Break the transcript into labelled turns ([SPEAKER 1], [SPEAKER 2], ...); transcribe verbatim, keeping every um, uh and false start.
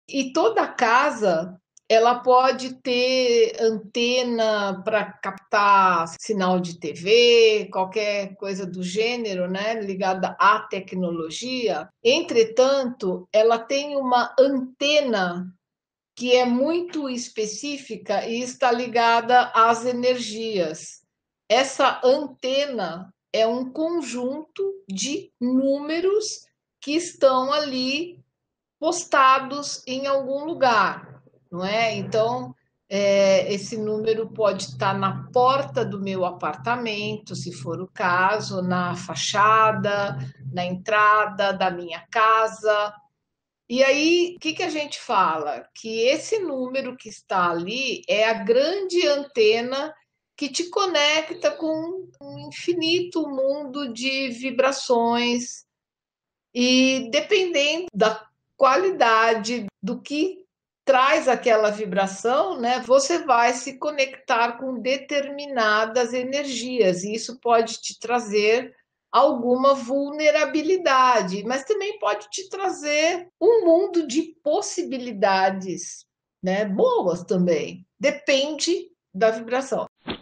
[SPEAKER 1] E toda casa, ela pode ter antena para captar sinal de T V, qualquer coisa do gênero, né, ligada à tecnologia. Entretanto, ela tem uma antena que é muito específica e está ligada às energias. Essa antena é um conjunto de números que estão ali postados em algum lugar, não é? Então, é, esse número pode estar na porta do meu apartamento, se for o caso, na fachada, na entrada da minha casa. E aí, o que, que a gente fala? Que esse número que está ali é a grande antena que te conecta com um infinito mundo de vibrações, e dependendo da qualidade do que traz aquela vibração, né, você vai se conectar com determinadas energias, e isso pode te trazer alguma vulnerabilidade, mas também pode te trazer um mundo de possibilidades, né, boas também. Depende da vibração.